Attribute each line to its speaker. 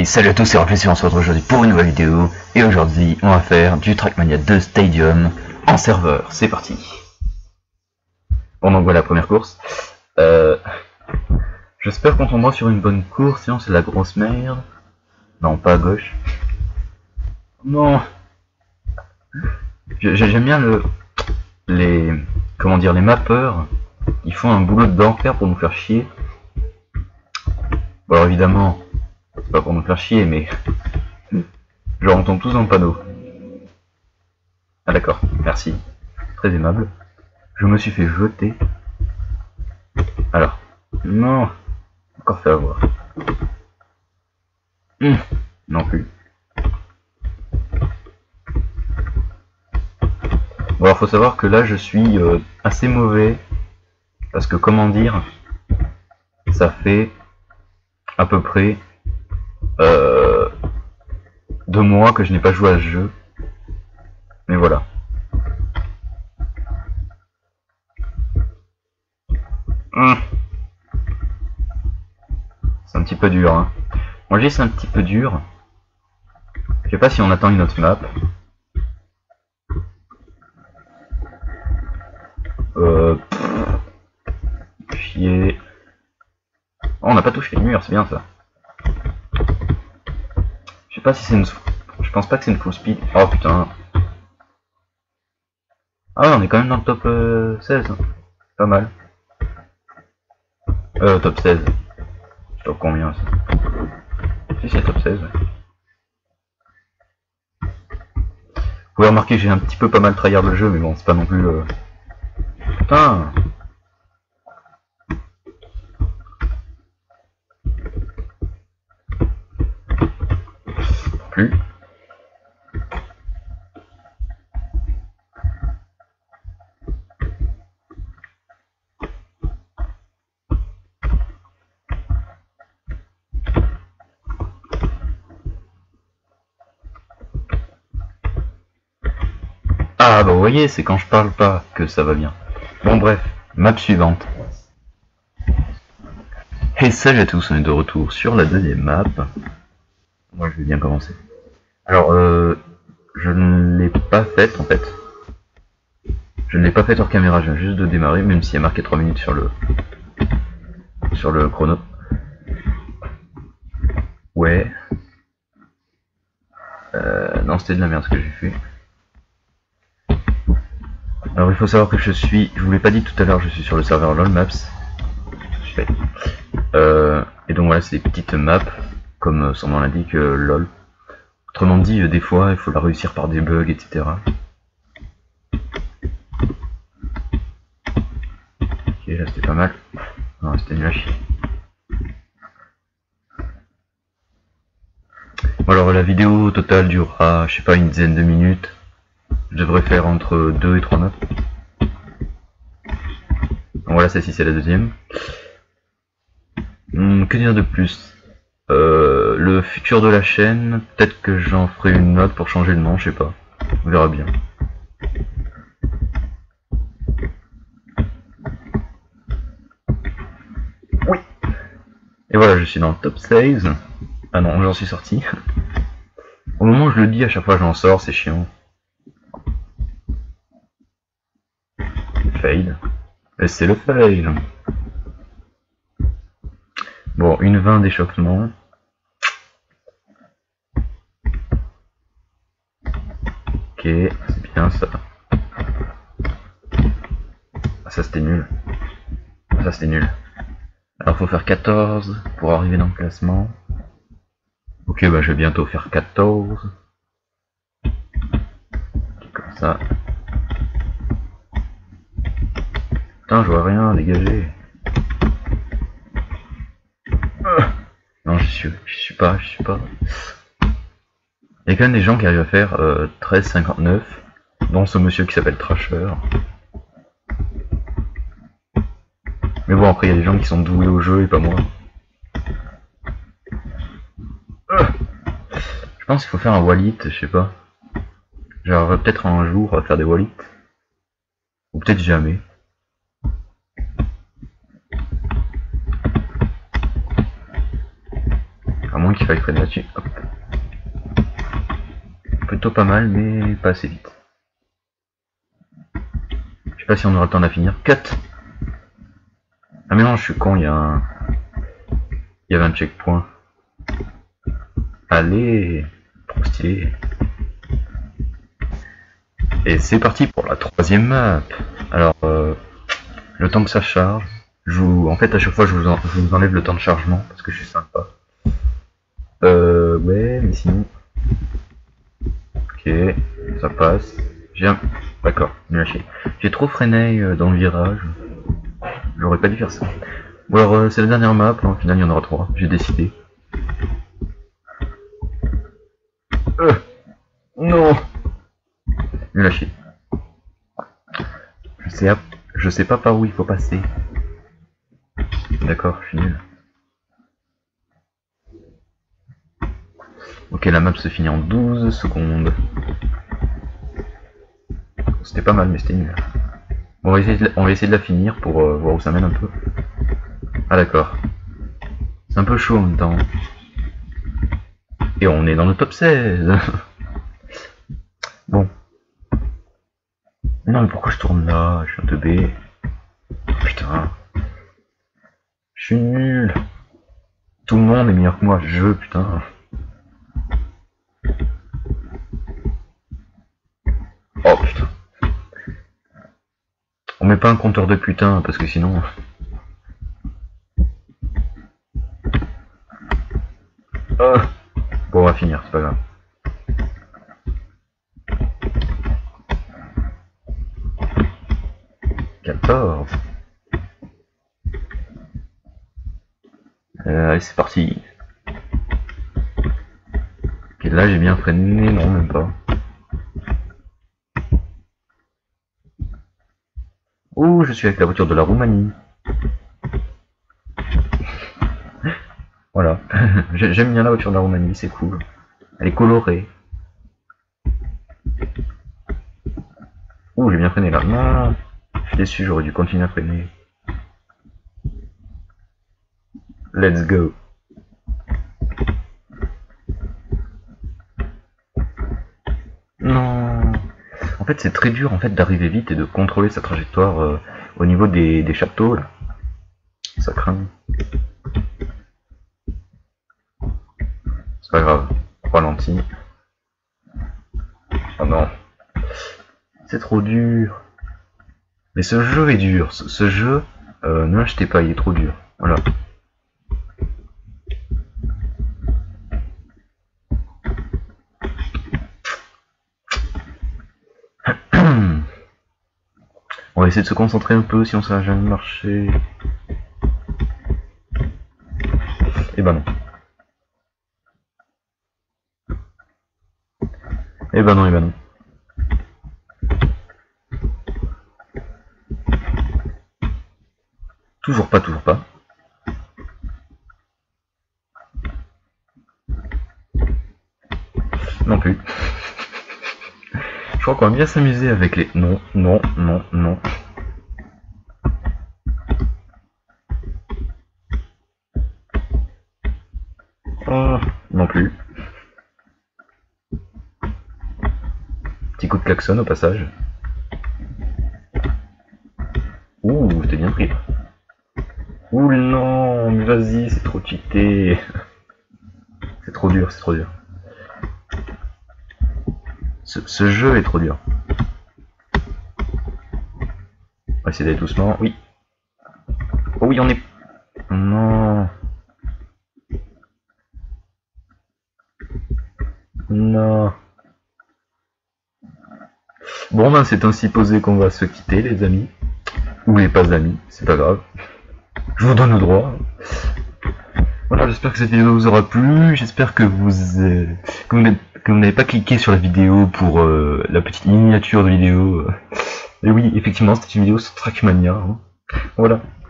Speaker 1: Hey, salut à tous, c'est Roleplay, on se retrouve aujourd'hui pour une nouvelle vidéo. Et aujourd'hui, on va faire du Trackmania 2 Stadium en serveur. C'est parti. Bon, donc voilà la première course. J'espère qu'on tombera sur une bonne course, sinon c'est la grosse merde. Non, pas à gauche. Non. J'aime bien les mappeurs. Ils font un boulot d'enfer pour nous faire chier. Bon, alors évidemment, c'est pas pour nous faire chier, mais genre on tombe tous dans le panneau. Ah d'accord, merci. Très aimable. Je me suis fait jeter. Alors, non, encore fait avoir. Non plus. Bon alors faut savoir que là je suis assez mauvais. Parce que comment dire, ça fait à peu près 2 mois que je n'ai pas joué à ce jeu. Mais voilà. C'est un petit peu dur, hein. Moi je dis c'est un petit peu dur. Je sais pas si on attend une autre map. Chier. Oh, on n'a pas touché les murs, c'est bien ça. Je sais pas si c'est une... Je pense pas que c'est une full speed. Oh putain. Ah ouais, on est quand même dans le top 16. Pas mal. Top 16. Top combien ça? Si c'est top 16. Ouais. Vous pouvez remarquer que j'ai un petit peu pas mal tryhard le jeu, mais bon, c'est pas non plus... Putain. Plus. Ah bah vous voyez, c'est quand je parle pas que ça va bien. Bon bref, map suivante. Et salut à tous, on est de retour sur la deuxième map. Moi je vais bien commencer. Alors je ne l'ai pas faite en fait. Je ne l'ai pas faite hors caméra, je viens juste de démarrer, même s'il y a marqué 3 minutes sur le chrono. Ouais. Non, c'était de la merde ce que j'ai fait. Alors il faut savoir que je vous l'ai pas dit tout à l'heure, je suis sur le serveur LOL Maps. Et donc voilà, c'est des petites maps, comme son nom l'indique, LOL. Autrement dit, des fois, il faut la réussir par des bugs, etc. Ok, là c'était pas mal. Non, c'était nul à chier. Bon, alors la vidéo totale durera, je sais pas, une dizaine de minutes. Je devrais faire entre 2 et 3 maps. Donc voilà, celle-ci c'est la deuxième. Que dire de plus? Le futur de la chaîne, peut-être que j'en ferai une note pour changer le nom, je sais pas. On verra bien. Oui. Et voilà, je suis dans le top 16. Ah non, j'en suis sorti. Au moment où je le dis, à chaque fois j'en sors, c'est chiant. Fail. Et c'est le fail. Bon, une 20 d'échauffement. Ok, c'est bien ça. Ah, ça c'était nul. Ah, ça c'était nul. Alors faut faire 14 pour arriver dans le classement. Ok, bah je vais bientôt faire 14. Comme ça. Putain, je vois rien, dégagez. Non, je suis pas. Il y a quand même des gens qui arrivent à faire 13,59, dont ce monsieur qui s'appelle Trasher. Mais bon, après il y a des gens qui sont doués au jeu et pas moi. Je pense qu'il faut faire un wallet, je sais pas. J'arriverai peut-être un jour à faire des wallets. Ou peut-être jamais. À moins moins qu'il fallait freiner là-dessus. Hop. Plutôt pas mal, mais pas assez vite. Je sais pas si on aura le temps de la finir. Cut. Ah mais non, je suis con, il y avait un checkpoint. Allez, trop stylé. Et c'est parti pour la troisième map. Alors, le temps que ça charge, en fait à chaque fois je vous enlève le temps de chargement parce que je suis sympa. Ouais, mais sinon... Ok, ça passe. D'accord, nul à chier. J'ai trop freiné dans le virage. J'aurais pas dû faire ça. Bon alors, c'est la dernière map, hein. Au final il y en aura 3, j'ai décidé. Non. Nul à chier. Je sais pas par où il faut passer. D'accord, je suis nul. Ok, la map se finit en 12 secondes. C'était pas mal, mais c'était nul. Bon, on va essayer de la finir pour voir où ça mène un peu. Ah d'accord. C'est un peu chaud en même temps. Et on est dans le top 16. Bon. Mais non, mais pourquoi je tourne là? Je suis un teubé. Putain. Je suis nul. Tout le monde est meilleur que moi. Putain. Oh putain. On met pas un compteur de putain parce que sinon... Bon, on va finir, c'est pas grave. Allez, c'est parti. Ok, là j'ai bien freiné, non, même pas. Ouh, je suis avec la voiture de la Roumanie. Voilà. J'aime bien la voiture de la Roumanie, c'est cool. Elle est colorée. Ouh, j'ai bien freiné là. Non, je suis déçu, j'aurais dû continuer à freiner. Let's go. Non. En fait, c'est très dur en fait d'arriver vite et de contrôler sa trajectoire au niveau des châteaux là. Ça craint. C'est pas grave. Ralenti. Oh non. C'est trop dur. Mais ce jeu est dur. Ce jeu, ne l'achetez pas, il est trop dur. Voilà. On va essayer de se concentrer un peu, sinon ça va jamais marcher. Et ben non. Et ben non, et ben non. Toujours pas, toujours pas. Non plus. Je crois qu'on va bien s'amuser avec les... Non, non, non, non. Oh, non plus. Petit coup de klaxon au passage. Ouh, t'es bien pris. Ouh non, mais vas-y, c'est trop cheaté. C'est trop dur, c'est trop dur. Ce jeu est trop dur. On va essayer d'aller doucement. Oui. Oh oui, on est... Non. Non. Bon ben c'est ainsi posé qu'on va se quitter les amis. Ou les pas amis, c'est pas grave. Je vous donne le droit. Voilà, j'espère que cette vidéo vous aura plu. J'espère que vous n'avez pas cliqué sur la vidéo pour la petite miniature de vidéo. Et oui, effectivement, c'était une vidéo sur Trackmania. Hein. Voilà.